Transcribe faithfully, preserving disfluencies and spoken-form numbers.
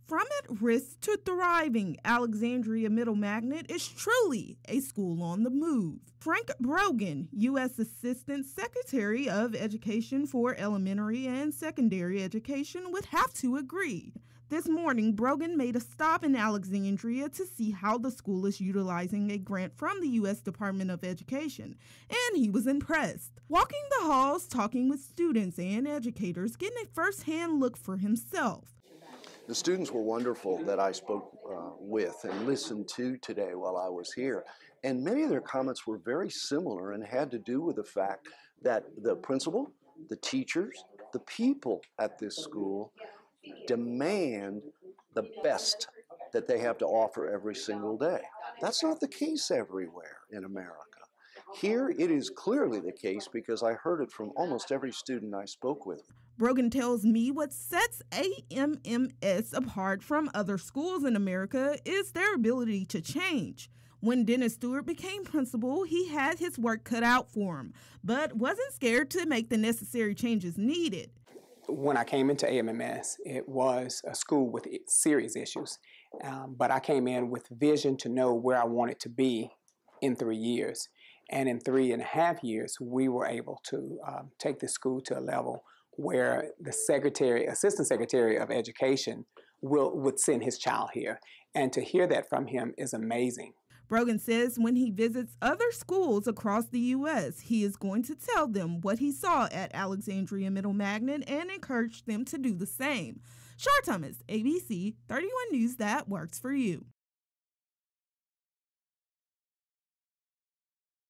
From at risk to thriving, Alexandria Middle Magnet is truly a school on the move. Frank Brogan, U S Assistant Secretary of Education for Elementary and Secondary Education, would have to agree. This morning, Brogan made a stop in Alexandria to see how the school is utilizing a grant from the U S Department of Education, and he was impressed. Walking the halls, talking with students and educators, getting a first-hand look for himself. The students were wonderful that I spoke uh, with and listened to today while I was here. And many of their comments were very similar and had to do with the fact that the principal, the teachers, the people at this school demand the best that they have to offer every single day. That's not the case everywhere in America. Here it is clearly the case because I heard it from almost every student I spoke with. Brogan tells me what sets A M M S apart from other schools in America is their ability to change. When Dennis Stewart became principal, he had his work cut out for him, but wasn't scared to make the necessary changes needed. When I came into A M M S, it was a school with serious issues, um, but I came in with vision to know where I wanted to be in three years. And in three and a half years, we were able to um, take the school to a level where the secretary, assistant secretary of education will would send his child here. And to hear that from him is amazing. Brogan says when he visits other schools across the U S, he is going to tell them what he saw at Alexandria Middle Magnet and encourage them to do the same. Shar Thomas, A B C thirty-one News, that works for you.